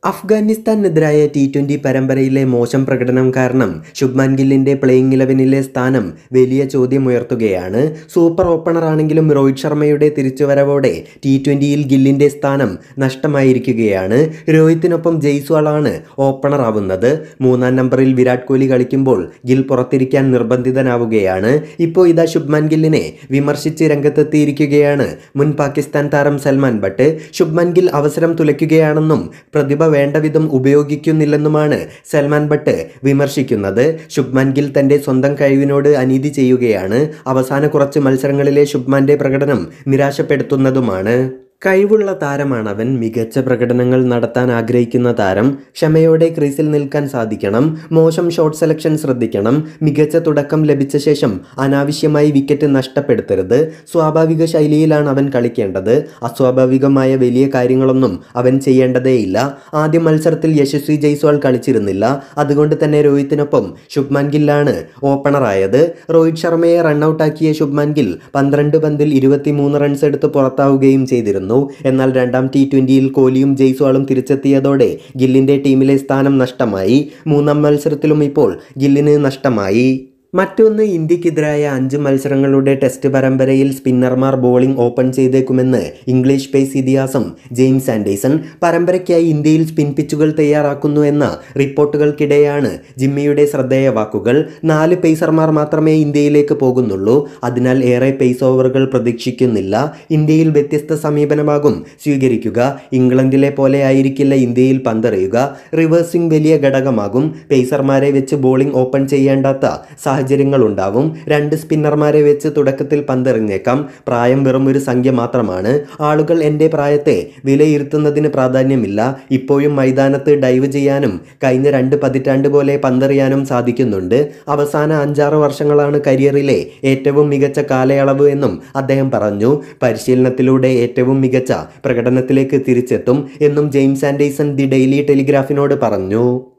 അഫ്ഗാനിസ്ഥാനെതിരായ T20 പരമ്പരയിലെ മോശം പ്രകടനം കാരണം ശുഭ്മാൻ ഗില്ലിന്റെ പ്ലേയിങ് 11-ലെ സ്ഥാനം വലിയ ചോദ്യമുയർത്തുകയാണ്. സൂപ്പർ ഓപ്പണറാണെങ്കിലും രോഹിത് ശർമ്മയുടെ തിരിച്ചുവരവോടെ T20-യിൽ ഗില്ലിന്റെ സ്ഥാനം നഷ്ടമായിരിക്കുകയാണ്. രോഹിത്തിനൊപ്പം ജയ്സ്വാളാണ് ഓപ്പണറാവുന്നത്. 3-ാം നമ്പറിൽ വിരാട് കോഹ്ലി കളിക്കുമ്പോൾ ഗിൽ പുറത്തിരിക്കാൻ നിർബന്ധിതനാവുകയാണ്. ഇപ്പോൾ ഇതാ ശുഭ്മാൻ ഗില്ലിനെ വിമർശിച്ച് രംഗത്തെത്തിയിരിക്കുകയാണ് മുൻ പാകിസ്ഥാൻ താരം സൽമാൻ ബട്ട്. ശുഭ്മാൻ ഗിൽ അവസരം തുലയ്ക്കുകയാണെന്നും പ്രതിഭ വേണ്ട വിധം ഉപയോഗിക്കുന്നില്ലെന്നുമാണ് സൽമാൻ ബട്ട് വിമർശിക്കുന്നത്. ശുഭ്മാൻ ഗിൽ തൻ്റെ സ്വന്തം കഴിവിനോട് അനീതി ചെയ്യുകയാണ്. അവസാന കുറച്ച് മത്സരങ്ങളിലെ ശുഭ്മാൻ്റെ പ്രകടനം നിരാശപ്പെടുത്തുന്നതുമാണ്. കഴിവുള്ള താരമാണവൻ. മികച്ച പ്രകടനങ്ങൾ നടത്താൻ ആഗ്രഹിക്കുന്ന താരം. ക്ഷമയോടെ ക്രീസിൽ നിൽക്കാൻ സാധിക്കണം. മോശം ഷോട്ട് സെലക്ഷൻ ശ്രദ്ധിക്കണം. മികച്ച തുടക്കം ലഭിച്ച ശേഷം അനാവശ്യമായി വിക്കറ്റ് നഷ്ടപ്പെടുത്തരുത്. സ്വാഭാവിക ശൈലിയിലാണ് അവൻ കളിക്കേണ്ടത്. അസ്വാഭാവികമായ വലിയ കാര്യങ്ങളൊന്നും അവൻ ചെയ്യേണ്ടതേയില്ല. ആദ്യ മത്സരത്തിൽ യശസ്വി ജയ്സ്വാൾ കളിച്ചിരുന്നില്ല. അതുകൊണ്ട് തന്നെ രോഹിത്തിനൊപ്പം ശുഭ്മാൻ ഗില്ലാണ് ഓപ്പണറായത്. രോഹിത് ശർമ്മയെ റണ്ണൌട്ടാക്കിയ ശുഭ്മാൻ ഗിൽ 12 പന്തിൽ 23 റൺസ് എടുത്ത് പുറത്താവുകയും ചെയ്തിരുന്നു. എന്നാൽ രണ്ടാം T20-യിൽ കോഹ്ലിയും ജയ്സ്വാളും തിരിച്ചെത്തിയതോടെ ഗില്ലിന്റെ ടീമിലെ സ്ഥാനം നഷ്ടമായി. 3-ാം മത്സരത്തിലും ഇപ്പോൾ ഗില്ലിന് നഷ്ടമായി. മറ്റൊന്ന്, ഇന്ത്യക്കെതിരായ 5 മത്സരങ്ങളുടെ ടെസ്റ്റ് പരമ്പരയിൽ സ്പിന്നർമാർ ബോളിംഗ് ഓപ്പൺ ചെയ്തേക്കുമെന്ന് ഇംഗ്ലീഷ് പേസ് ഇതിഹാസം ജെയിംസ് ആൻഡേഴ്സൺ. പരമ്പരയ്ക്കായി ഇന്ത്യയിൽ സ്പിൻ പിച്ചുകൾ തയ്യാറാക്കുന്നു എന്ന റിപ്പോർട്ടുകൾക്കിടെയാണ് ജിമ്മിയുടെ ശ്രദ്ധേയ വാക്കുകൾ. 4 പേസർമാർ മാത്രമേ ഇന്ത്യയിലേക്ക് പോകുന്നുള്ളൂ. അതിനാൽ ഏറെ പേസ് ഓവറുകൾ പ്രതീക്ഷിക്കുന്നില്ല. ഇന്ത്യയിൽ വ്യത്യസ്ത സമീപനമാകും സ്വീകരിക്കുക. ഇംഗ്ലണ്ടിലെ പോലെ ആയിരിക്കില്ല ഇന്ത്യയിൽ പന്തെറിയുക. റിവേഴ്സ് സ്വിംഗ് വലിയ ഘടകമാകും. പേസർമാരെ വെച്ച് ബോളിംഗ് ഓപ്പൺ ചെയ്യേണ്ടാത്ത സാഹചര്യങ്ങളുണ്ടാവും. 2 സ്പിന്നർമാരെ വെച്ച് തുടക്കത്തിൽ പന്തെറിഞ്ഞേക്കാം. പ്രായം വെറും ഒരു സംഖ്യ മാത്രമാണ്. ആളുകൾ എൻ്റെ പ്രായത്തെ വിലയിരുത്തുന്നതിന് പ്രാധാന്യമില്ല. ഇപ്പോഴും മൈതാനത്ത് ഡൈവ് ചെയ്യാനും കഴിഞ്ഞ 2 പതിറ്റാണ്ട് പോലെ പന്തെറിയാനും സാധിക്കുന്നുണ്ട്. അവസാന 5-6 വർഷങ്ങളാണ് കരിയറിലെ ഏറ്റവും മികച്ച കാലയളവ് എന്നും അദ്ദേഹം പറഞ്ഞു. പരിശീലനത്തിലൂടെ ഏറ്റവും മികച്ച പ്രകടനത്തിലേക്ക് തിരിച്ചെത്തും എന്നും ജെയിംസ് ആൻഡേഴ്സൺ ദി ഡെയിലി ടെലിഗ്രാഫിനോട് പറഞ്ഞു.